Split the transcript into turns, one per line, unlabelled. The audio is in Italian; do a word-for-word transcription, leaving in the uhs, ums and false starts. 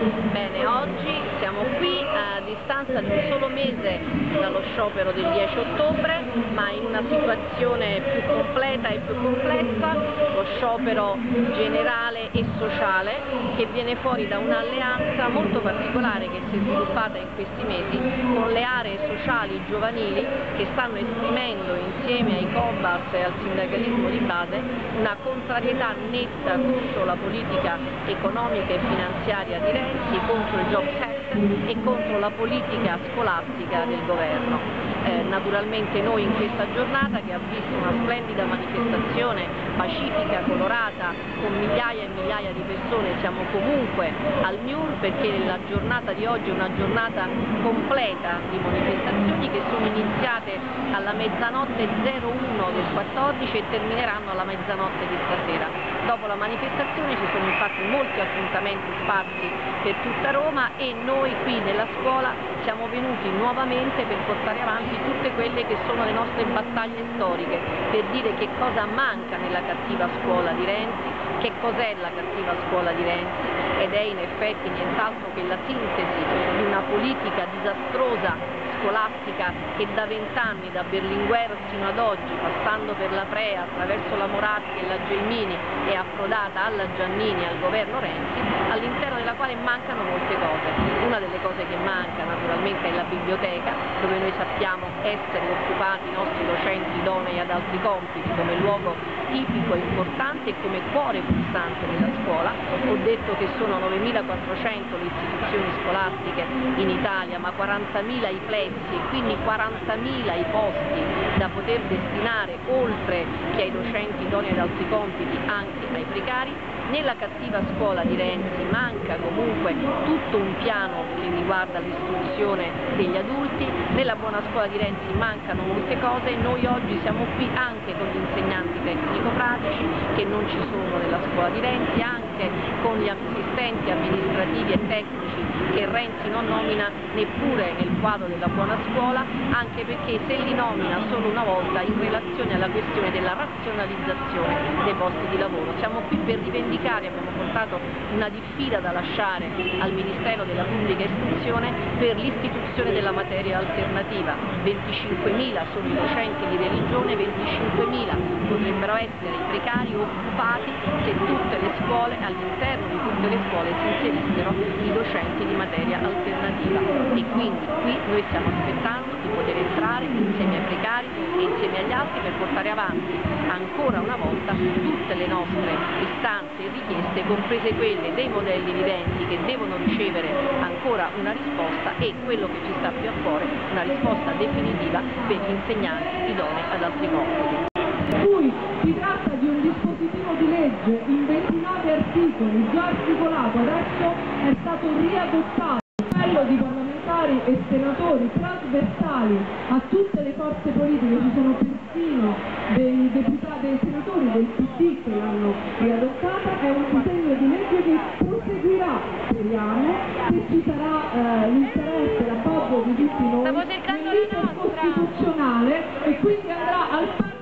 Bene, oggi siamo qui a distanza di un solo mese dallo sciopero del dieci ottobre, ma in una situazione più completa e più complessa, lo sciopero generale e sociale che viene fuori da un'alleanza molto particolare che si è sviluppata in questi mesi con le aree sociali giovanili che stanno esprimendo insieme ai Cobars e al sindacalismo di base una contrarietà netta contro la politica economica e finanziaria di Renzi, contro il Jobs Act e contro la politica scolastica del governo. Eh, naturalmente noi in questa giornata, che ha visto una splendida manifestazione pacifica, colorata, con migliaia e migliaia di persone, siamo comunque al M I U R perché la giornata di oggi è una giornata completa di manifestazioni che sono iniziate alla mezzanotte zero uno del quattordici e termineranno alla mezzanotte di stasera. Dopo la manifestazione ci sono infatti molti appuntamenti sparsi per tutta Roma e noi qui nella scuola siamo venuti nuovamente per portare avanti tutte quelle che sono le nostre battaglie storiche, per dire che cosa manca nella cattiva scuola di Renzi, che cos'è la cattiva scuola di Renzi, ed è in effetti nient'altro che la sintesi di una politica disastrosa scolastica che da vent'anni, da Berlinguer sino ad oggi, passando per la Prea, attraverso la Moratti e la Gelmini, è approdata alla Giannini, al governo Renzi, all'interno della quale mancano molte cose. Una delle cose che manca naturalmente è la biblioteca, dove noi sappiamo essere occupati i nostri docenti idonei ad altri compiti come luogo tipico e importante e come cuore pulsante della scuola. Ho detto che sono novemilaquattrocento le istituzioni scolastiche in Italia, ma quarantamila i plessi e quindi quarantamila i posti da poter destinare, oltre che ai docenti idonei ad altri compiti, anche ai precari. Nella cattiva scuola di Renzi manca comunque tutto un piano che riguarda l'istruzione degli adulti, nella buona scuola di Renzi mancano molte cose e noi oggi siamo qui anche con gli insegnanti tecnico-pratici che non ci sono nella scuola di Renzi, anche con gli assistenti amministrativi e tecnici che Renzi non nomina neppure nel quadro della buona scuola, anche perché se li nomina solo una volta in relazione alla questione della razionalizzazione dei posti di lavoro. Siamo qui per rivendicare, abbiamo portato una diffida da lasciare al Ministero della Pubblica Istruzione per l'istituzione della materia alternativa. venticinquemila sono i docenti di religione, venticinquemila potrebbero essere i precari occupati se tutte le scuole, all'interno di tutte le scuole si inserissero i docenti di materia alternativa, e quindi qui noi stiamo aspettando di poter entrare insieme ai precari e insieme agli altri per portare avanti ancora una volta tutte le nostre istanze e richieste, comprese quelle dei modelli viventi che devono ricevere ancora una risposta e quello che ci sta più a cuore, una risposta definitiva per gli insegnanti idonei ad altri compiti.
Cui si tratta di un dispositivo di legge in ventinove articoli, già articolato, adesso è stato riadottato. Quello di parlamentari e senatori trasversali a tutte le forze politiche, ci sono persino dei deputati, dei senatori del P D che l'hanno riadottata, è un disegno di legge che proseguirà, speriamo, se ci sarà eh, l'interesse, l'appoggio di tutti noi, nell'iter costituzionale e quindi andrà al